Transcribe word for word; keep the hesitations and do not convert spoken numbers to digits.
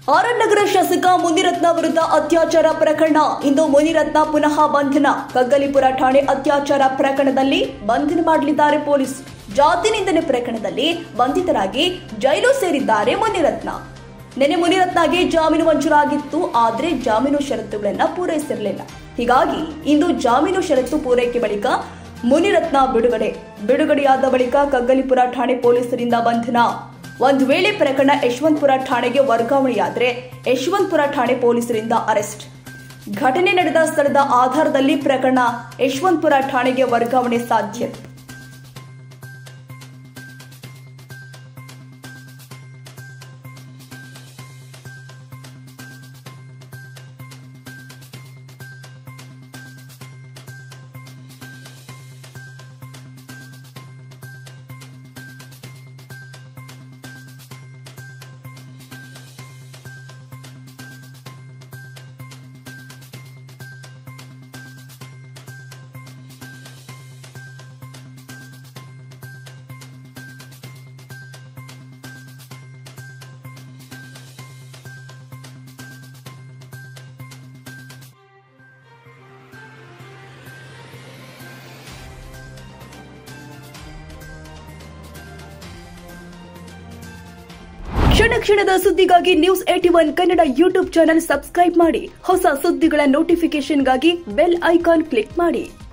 RR ನಗರ ಶಾಸಕ ಮುನಿರತ್ನ ವಿರುದ್ಧ ಅತ್ಯಾಚಾರ ಪ್ರಕರಣ. ಇಂದು ಮುನಿರತ್ನ ಪುನಃ ಬಂಧನ. ಕಗ್ಗಲಿಪುರ ಠಾಣೆ ಅತ್ಯಾಚಾರ ಪ್ರಕರಣದಲ್ಲಿ ಬಂಧನ ಮಾಡಲಿದ್ದಾರೆ ಪೊಲೀಸ್. ಜಾತಿ ನಿಂದನೆ ಪ್ರಕರಣದಲ್ಲಿ ಬಂಧಿತರಾಗಿ ಜೈಲು ಸೇರಿದ್ದಾರೆ ಮುನಿರತ್ನ. ನಿನ್ನೆ ಮುನಿರತ್ನಗೆ ಜಾಮೀನು ಮಂಜೂರಾಗಿತ್ತು, ಆದರೆ ಜಾಮೀನು ಷರತ್ತುಗಳನ್ನು ಪೂರೈಸಿರಲಿಲ್ಲ. ಹೀಗಾಗಿ ಇಂದು ಜಾಮೀನು ಷರತ್ತು ಪೂರೈಕೆ ಬಳಿಕ ಮುನಿರತ್ನ ಬಿಡುಗಡೆ. ಬಿಡುಗಡೆಯಾದ ಬಳಿಕ ಕಗ್ಗಲಿಪುರ ಠಾಣೆ ಪೊಲೀಸರಿಂದ ಬಂಧನ. ಒಂದು ವೇಳೆ ಪ್ರಕರಣ ಯಶವಂತಪುರ ಠಾಣೆಗೆ ವರ್ಗಾವಣೆಯಾದರೆ ಯಶವಂತಪುರ ಠಾಣೆ ಪೊಲೀಸರಿಂದ ಅರೆಸ್ಟ್. ಘಟನೆ ನಡೆದ ಸ್ಥಳದ ಆಧಾರದಲ್ಲಿ ಪ್ರಕರಣ ಯಶವಂತಪುರ ಠಾಣೆಗೆ ವರ್ಗಾವಣೆ ಸಾಧ್ಯತೆ. ಕ್ಷಣ ಕ್ಷಣದ ಸುದ್ದಿಗಾಗಿ news eighty one Kannada YouTube channel subscribe ಮಾಡಿ. ಹೊಸ ಸುದ್ದಿಗಳ ನೋಟಿಫಿಕೇಶನ್ಗಾಗಿ ಬೆಲ್ ಐಕಾನ್ ಕ್ಲಿಕ್ ಮಾಡಿ.